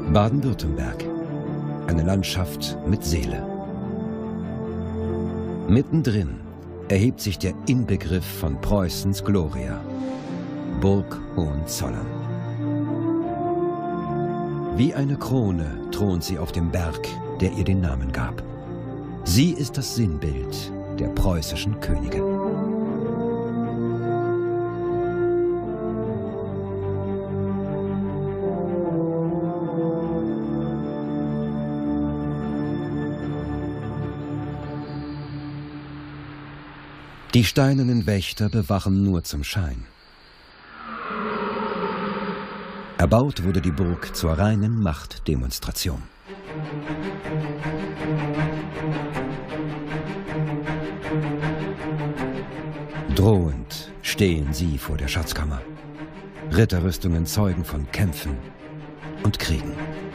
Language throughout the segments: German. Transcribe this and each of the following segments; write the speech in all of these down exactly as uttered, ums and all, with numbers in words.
Baden-Württemberg. Eine Landschaft mit Seele. Mittendrin erhebt sich der Inbegriff von Preußens Gloria, Burg Hohenzollern. Wie eine Krone thront sie auf dem Berg, der ihr den Namen gab. Sie ist das Sinnbild der preußischen Könige. Die steinernen Wächter bewachen nur zum Schein. Erbaut wurde die Burg zur reinen Machtdemonstration. Drohend stehen sie vor der Schatzkammer. Ritterrüstungen zeugen von Kämpfen und Kriegen.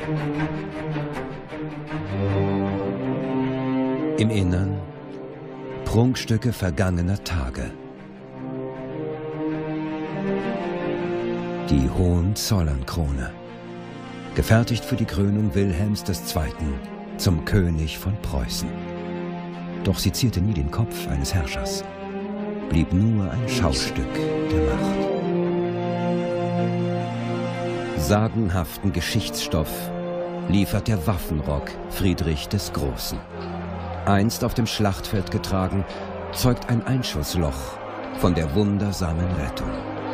Im Innern Prunkstücke vergangener Tage. Die Hohenzollern-Krone, gefertigt für die Krönung Wilhelms der Zweiten zum König von Preußen. Doch sie zierte nie den Kopf eines Herrschers, blieb nur ein Schaustück der Macht. Sagenhaften Geschichtsstoff liefert der Waffenrock Friedrich des Großen. Einst auf dem Schlachtfeld getragen, zeugt ein Einschussloch von der wundersamen Rettung.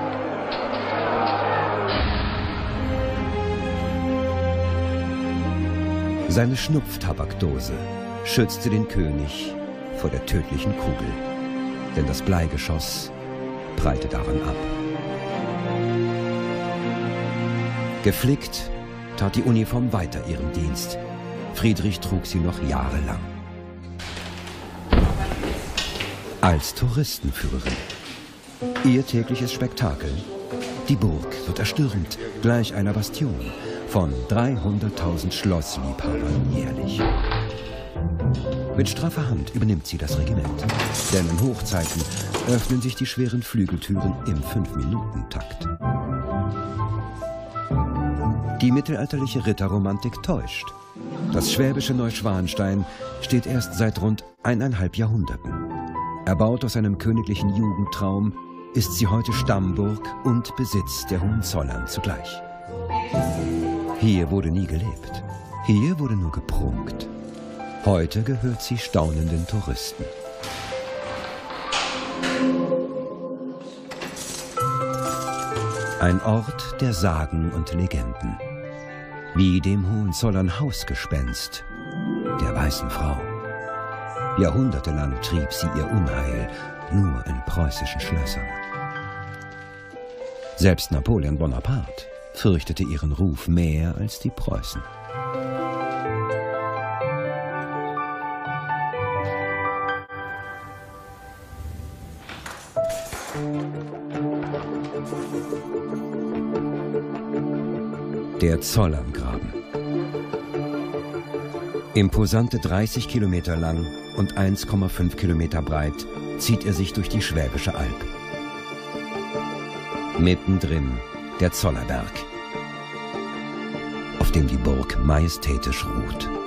Seine Schnupftabakdose schützte den König vor der tödlichen Kugel, denn das Bleigeschoss prallte daran ab. Geflickt tat die Uniform weiter ihren Dienst. Friedrich trug sie noch jahrelang. Als Touristenführerin. Ihr tägliches Spektakel. Die Burg wird erstürmt, gleich einer Bastion, von dreihunderttausend Schlossliebhabern jährlich. Mit straffer Hand übernimmt sie das Regiment. Denn in Hochzeiten öffnen sich die schweren Flügeltüren im Fünf-Minuten-Takt. Die mittelalterliche Ritterromantik täuscht. Das schwäbische Neuschwanstein steht erst seit rund eineinhalb Jahrhunderten. Erbaut aus einem königlichen Jugendtraum, ist sie heute Stammburg und Besitz der Hohenzollern zugleich. Hier wurde nie gelebt. Hier wurde nur geprunkt. Heute gehört sie staunenden Touristen. Ein Ort der Sagen und Legenden. Wie dem Hohenzollern Hausgespenst, der weißen Frau. Jahrhundertelang trieb sie ihr Unheil nur in preußischen Schlössern. Selbst Napoleon Bonaparte fürchtete ihren Ruf mehr als die Preußen. Der Zollerngraben. Imposante dreißig Kilometer lang und eins Komma fünf Kilometer breit zieht er sich durch die Schwäbische Alb. Mittendrin der Zollerberg, auf dem die Burg majestätisch ruht.